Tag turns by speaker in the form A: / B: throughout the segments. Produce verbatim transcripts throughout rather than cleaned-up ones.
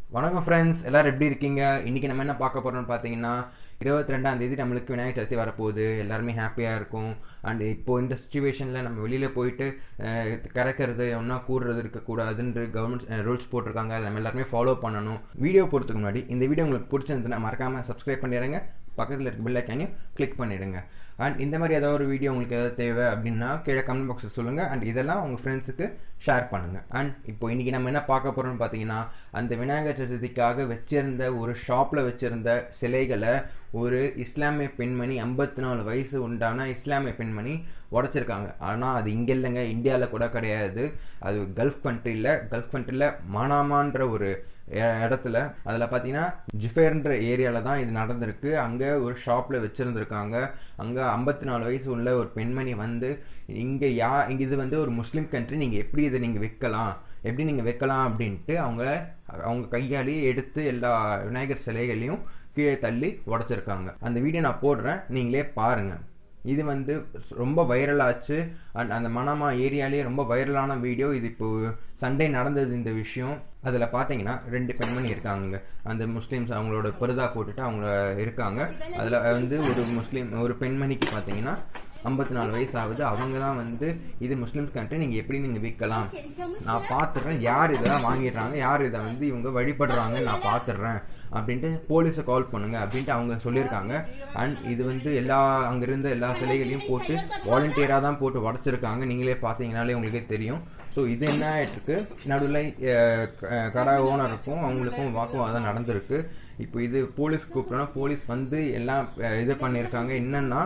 A: வணக்கம் ஃப்ரெண்ட்ஸ், எல்லாரும் எப்படி இருக்கீங்க? இன்றைக்கி நம்ம என்ன பார்க்க போகிறோம்னு பார்த்தீங்கன்னா, இருபத்தி ரெண்டாம் தேதி நம்மளுக்கு விநாயகர் சதுர்த்தி வரப்போகுது. எல்லாருமே ஹாப்பியாக இருக்கும். அண்ட் இப்போது இந்த சுச்சுவேஷனில் நம்ம வெளியில் போயிட்டு கறக்கிறது ஒன்றா கூடுறது இருக்கக்கூடாதுன்ற கவர்மெண்ட் ரூல்ஸ் போட்டிருக்காங்க. அதை நம்ம எல்லாருமே ஃபாலோ பண்ணணும். வீடியோ போகிறதுக்கு முன்னாடி இந்த வீடியோ உங்களுக்கு பிடிச்சிருந்துன்னா மறக்காமல் சப்ஸ்கிரைப் பண்ணிடுங்க, பக்கத்தில் இருக்க பெல் ஐக்கானையும் கிளிக் பண்ணிவிடுங்க. அண்ட் இந்த மாதிரி ஏதாவது ஒரு வீடியோ உங்களுக்கு எதாவது தேவை அப்படின்னா கீழே கமெண்ட் பாக்ஸில் சொல்லுங்கள். அண்ட் இதெல்லாம் உங்கள் ஃப்ரெண்ட்ஸுக்கு ஷேர் பண்ணுங்கள். அண்ட் இப்போ இன்றைக்கி நம்ம என்ன பார்க்க போகிறோம்னு பார்த்தீங்கன்னா, அந்த விநாயகர் சதுர்த்திக்காக வச்சிருந்த ஒரு ஷாப்பில் வச்சுருந்த சிலைகளை ஒரு இஸ்லாமிய பெண்மணி, ஐம்பத்தி நாலு வயசு உண்டான இஸ்லாமிய பெண்மணி உடச்சிருக்காங்க. ஆனால் அது இங்கே இல்லைங்க, இந்தியாவில் கூட கிடையாது. அது கல்ஃப் கண்ட்ரியில் கல்ஃப் கண்ட்ரியில் மனாமான்ற ஒரு இடத்துல, அதில் பார்த்தீங்கன்னா ஜிஃபேர்ன்ற ஏரியாவில் தான் இது நடந்திருக்கு. அங்கே ஒரு ஷாப்பில் வச்சுருந்துருக்காங்க. அங்கே ஐம்பத்தி நாலு வயசு உள்ள ஒரு பெண்மணி வந்து, இங்கே யா இங்கே இது வந்து ஒரு முஸ்லீம் கண்ட்ரி, நீங்கள் எப்படி இதை நீங்கள் வைக்கலாம் எப்படி நீங்கள் வைக்கலாம் அப்படின்ட்டு அவங்க அவங்க கையாலேயே எடுத்து எல்லா விநாயகர் சிலைகளையும் கீழே தள்ளி உடச்சிருக்காங்க. அந்த வீடியோ நான் போடுறேன், நீங்களே பாருங்கள். இது வந்து ரொம்ப வைரலாச்சு. அண்ட் அந்த மனாமா ஏரியாலேயே ரொம்ப வைரலான வீடியோ இது. இப்போது சண்டே நடந்தது இந்த விஷயம். அதில் பார்த்தீங்கன்னா ரெண்டு பெண்மணி இருக்காங்க. அந்த முஸ்லீம்ஸ் அவங்களோட பர்தா போட்டுட்டு அவங்க இருக்காங்க. அதில் வந்து ஒரு முஸ்லீம் ஒரு பெண்மணிக்கு பார்த்தீங்கன்னா ஐம்பத்தி நாலு வயசு ஆகுது. அவங்க தான் வந்து இது முஸ்லீம்ஸ் கண்ட்ரி, நீங்கள் எப்படி நீங்கள் விற்கலாம், நான் பார்த்துட்றேன், யார் இதெல்லாம் வாங்கிடுறாங்க, யார் இதை வந்து இவங்க வழிபடுறாங்கன்னு நான் பார்த்துட்றேன் அப்படின்ட்டு போலீஸை கால் பண்ணுங்க அப்படின்ட்டு அவங்க சொல்லியிருக்காங்க. அண்ட் இது வந்து எல்லா அங்கே இருந்த எல்லா சிலைகளையும் போட்டு வாலண்டியராக தான் போட்டு உடச்சிருக்காங்க. நீங்களே பார்த்தீங்கனாலே உங்களுக்கே தெரியும். ஸோ இது என்ன ஆகிட்டுருக்கு, நடுவில் கடை ஓனருக்கும் அவங்களுக்கும் வாக்குவாதம் நடந்திருக்கு. இப்போ இது போலீஸ் கூப்பிட்டோன்னா போலீஸ் வந்து எல்லாம் இது பண்ணியிருக்காங்க. என்னன்னா,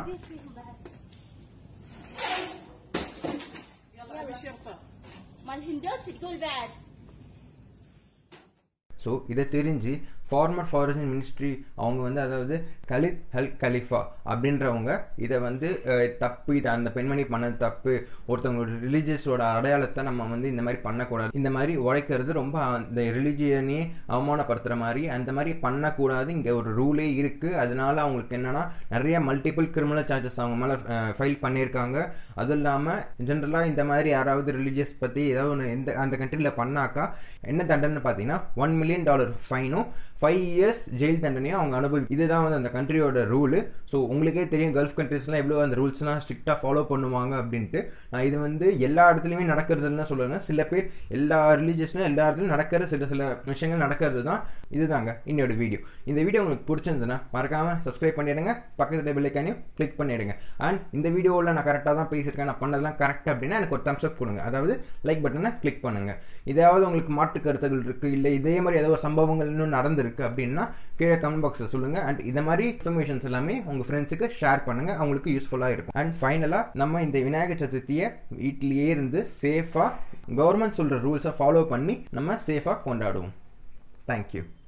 A: ஸோ இதை தெரிஞ்சு ஃபார்மர் ஃபாரஸ்ட் மினிஸ்ட்ரி அவங்க வந்து, அதாவது கலித் அல் கலிஃபா அப்படின்றவங்க இதை வந்து தப்பு, இதை அந்த பெண்மணி பண்ணது தப்பு, ஒருத்தவங்களோட ரிலீஜியஸோட அடையாளத்தை நம்ம வந்து இந்த மாதிரி பண்ணக்கூடாது, இந்த மாதிரி உடைக்கிறது ரொம்ப அந்த ரிலீஜியனே அவமானப்படுத்துகிற மாதிரி, அந்த மாதிரி பண்ணக்கூடாது, இங்கே ஒரு ரூலே இருக்குது. அதனால அவங்களுக்கு என்னென்னா நிறைய மல்டிபிள் கிரிமினல் சார்ஜஸ் அவங்க மேலே ஃபைல் பண்ணியிருக்காங்க. அதுவும் இல்லாமல் ஜென்ரலாக இந்த மாதிரி யாராவது ரிலீஜியஸ் பற்றி ஏதாவது ஒன்று எந்த அந்த கண்ட்ரியில் பண்ணாக்கா என்ன தண்டனை பார்த்தீங்கன்னா ஒன் மில்லியன் டாலர் ஃபைனும் ஃபைவ் இயர்ஸ் ஜெயில் தண்டனையும் அவங்க அனுபவி. இதுதான் வந்து அந்த கண்ட்ரியோட ரூலு. ஸோ உங்களுக்கே தெரியும் கல்ஃப் கண்ட்ரிஸ்லாம் எவ்வளோ அந்த ரூல்ஸ்லாம் ஸ்ட்ரிக்டாக ஃபாலோ பண்ணுவாங்க அப்படின்ட்டு. நான் இது வந்து எல்லா இடத்துலையுமே நடக்கிறதுன்னு சொல்லுவேன். சில பேர் எல்லா ரிலீஜியஸ்லாம் எல்லா இடத்துலையும் நடக்கிற சில சில விஷயங்கள் நடக்கிறது தான். இதுதாங்க இன்னோட வீடியோ. இந்த வீடியோ உங்களுக்கு பிடிச்சிருந்ததுன்னா மறக்காமல் சப்ஸ்கிரைப் பண்ணிடுங்க, பக்கத்தில் பெல் ஐக்கானையும் கிளிக் பண்ணிடுங்க. அண்ட் இந்த வீடியோவில் நான் கரெக்டாக தான் பேசியிருக்கேன், நான் பண்ணதெல்லாம் கரெக்ட் அப்படின்னா எனக்கு ஒரு தம்ஸ் அப் கொடுங்க, அதாவது லைக் பட்டனை கிளிக் பண்ணுங்கள். இதாவது உங்களுக்கு மாற்று கருத்துகள் இருக்குது, இல்லை இதே மாதிரி ஏதோ ஒரு சம்பவங்கள் இன்னும் நடந்திருக்கு அப்படின்னா கீழே கமெண்ட் பாக்ஸில் சொல்லுங்கள். அண்ட் இந்த மாதிரி இன்ஃபர்மேஷன்ஸ் எல்லாமே உங்கள் ஃப்ரெண்ட்ஸுக்கு ஷேர் பண்ணுங்கள், அவங்களுக்கு யூஸ்ஃபுல்லாக இருக்கும். அண்ட் ஃபைனலாக நம்ம இந்த விநாயகர் சதுர்த்தியை வீட்டிலேயே இருந்து சேஃபாக கவர்மெண்ட் சொல்கிற ரூல்ஸை ஃபாலோ பண்ணி நம்ம சேஃபாக கொண்டாடுவோம். தேங்க்யூ.